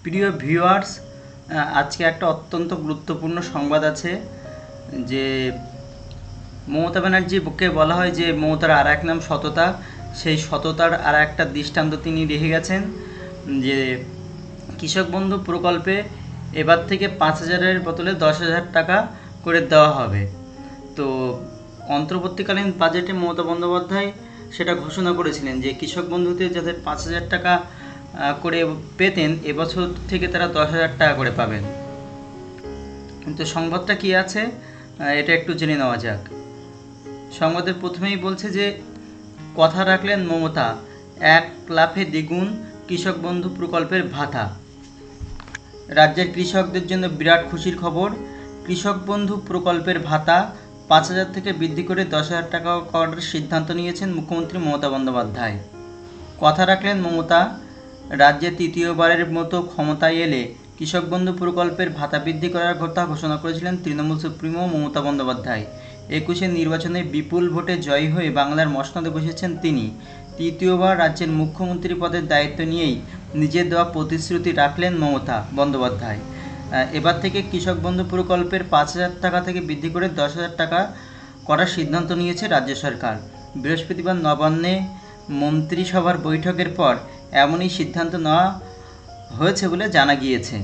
প্রিয় ভিউয়ার্স, আজকে একটা অত্যন্ত গুরুত্বপূর্ণ সংবাদ আছে যে মমতা ব্যানার্জিকে বলা হয় যে মমতার আর এক নাম সততা। সেই সততার আর একটা দৃষ্টান্ত তিনি রেখে গেছেন যে কৃষক বন্ধু প্রকল্পে এবার থেকে 5,000-এর বদলে 10,000 টাকা করে দেওয়া হবে। তো অন্তর্বর্তীকালীন বাজেটে মমতা বন্দ্যোপাধ্যায় সেটা ঘোষণা করেছিলেন যে কৃষক বন্ধুতে যাদের 5,000 টাকা করে পেতেন, এবছর থেকে তারা 10,000 টাকা করে পাবেন। তো সংবাদটা কি আছে এটা একটু জেনে নেওয়া যাক। সংবাদের প্রথমেই বলছে যে কথা রাখলেন মমতা, এক লাফে দ্বিগুণ কৃষক বন্ধু প্রকল্পের ভাতা। রাজ্যের কৃষকদের জন্য বিরাট খুশির খবর। কৃষক বন্ধু প্রকল্পের ভাতা 5,000 থেকে বৃদ্ধি করে 10,000 টাকা করার সিদ্ধান্ত নিয়েছেন মুখ্যমন্ত্রী মমতা বন্দ্যোপাধ্যায়। কথা রাখলেন মমতা, রাজ্যে তৃতীয়বারের মতো ক্ষমতায় এলে কৃষক বন্ধু প্রকল্পের ভাতা বৃদ্ধি করার কথা ঘোষণা করেছিলেন তৃণমূল সুপ্রিমো মমতা বন্দ্যোপাধ্যায়। 21-এর নির্বাচনে বিপুল ভোটে জয়ী হয়ে বাংলার মসনদে বসেছেন তিনি। তৃতীয়বার রাজ্যের মুখ্যমন্ত্রী পদের দায়িত্ব নিয়েই নিজের দেওয়া প্রতিশ্রুতি রাখলেন মমতা বন্দ্যোপাধ্যায়। এবার থেকে কৃষক বন্ধু প্রকল্পের 5,000 টাকা থেকে বৃদ্ধি করে 10,000 টাকা করার সিদ্ধান্ত নিয়েছে রাজ্য সরকার। বৃহস্পতিবার নবান্নে মন্ত্রিসভার বৈঠকের পর এমনই সিদ্ধান্ত নেওয়া হয়েছে বলে জানা গিয়েছে।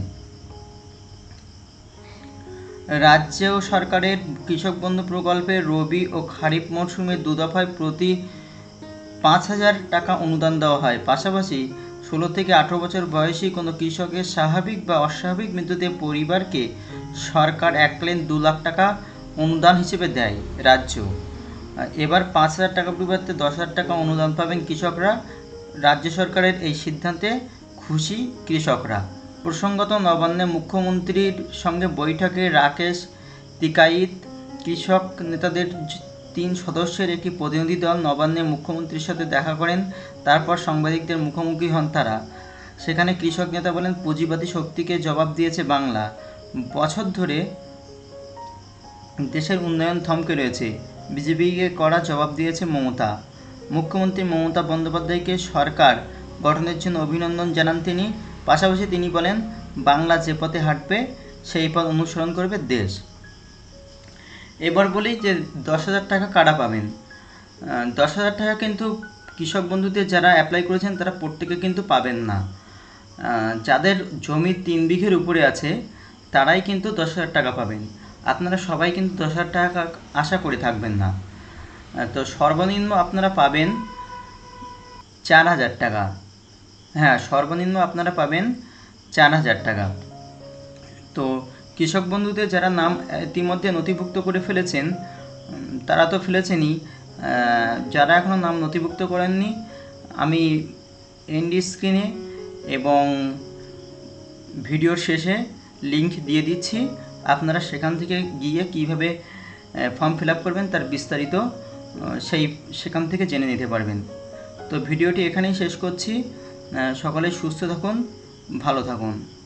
রাজ্য সরকারের কৃষক বন্ধু প্রকল্পে রবি ও খারিফ মরশুমে দুদফায় প্রতি 5,000 টাকা অনুদান দেওয়া হয়। পাশাপাশি 16 থেকে 18 বছর বয়সী কোনো কৃষকের স্বাভাবিক বা অস্বাভাবিক মৃত্যুতে পরিবারকে সরকার এককালীন 2 লাখ টাকা অনুদান হিসেবে দেয় রাজ্য। এবার 5,000 টাকা পরিবর্তে 10,000 টাকা অনুদান পাবেন কৃষকরা। রাজ্য সরকারের এই সিদ্ধান্তে খুশি কৃষকরা। প্রসঙ্গত, নবান্নে মুখ্যমন্ত্রীর সঙ্গে বৈঠকে রাকেশ টিকাইত কৃষক নেতাদের 3 সদস্যের একটি প্রতিনিধি দল নবান্নে মুখ্যমন্ত্রীর সাথে দেখা করেন। তারপর সাংবাদিকদের মুখোমুখি হন তারা। সেখানে কৃষক নেতা বলেন, পুঁজিবাদী শক্তিকে জবাব দিয়েছে বাংলা। বছর ধরে দেশের উন্নয়ন থমকে রয়েছে, বিজেপিকে কড়া জবাব দিয়েছে মমতা। মুখ্যমন্ত্রী মমতা বন্দ্যোপাধ্যায়কে সরকার গঠনের জন্য অভিনন্দন জানান তিনি। পাশাপাশি তিনি বলেন, বাংলা যে পথে হাঁটবে সেই পথ অনুসরণ করবে দেশ। এবার বলি যে 10,000 টাকা কারা পাবেন। 10,000 টাকা কিন্তু কৃষক বন্ধুতে যারা অ্যাপ্লাই করেছেন তারা প্রত্যেকে কিন্তু পাবেন না। যাদের জমি 3 বিঘের উপরে আছে তারাই কিন্তু 10,000 টাকা পাবেন। আপনারা সবাই কিন্তু 10,000 টাকা আশা করে থাকবেন না। তো সর্বনিম্ন আপনারা পাবেন 4,000 টাকা। হ্যাঁ, সর্বনিম্ন আপনারা পাবেন 4,000 টাকা। তো কৃষক বন্ধুতে যারা নাম ইতিমধ্যে নথিভুক্ত করে ফেলেছেন তারা তো ফেলেছেনই। যারা এখনও নাম নথিভুক্ত করেননি, আমি এন্ড স্ক্রিনে এবং ভিডিওর শেষে লিংক দিয়ে দিচ্ছি। আপনারা সেখান থেকে গিয়ে কীভাবে ফর্ম ফিল আপ করবেন তার বিস্তারিত সেখান থেকে জেনে নিতে পারবেন। তো ভিডিওটি এখানেই শেষ করছি। সকলেই সুস্থ থাকুন, ভালো থাকুন।